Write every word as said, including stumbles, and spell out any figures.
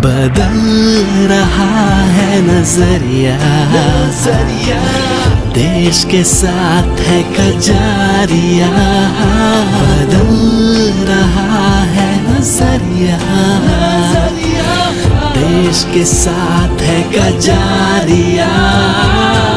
बदल रहा है नजरिया, नजरिया देश के साथ है कजारिया। बदल रहा है नजरिया, नजरिया देश के साथ है कजारिया।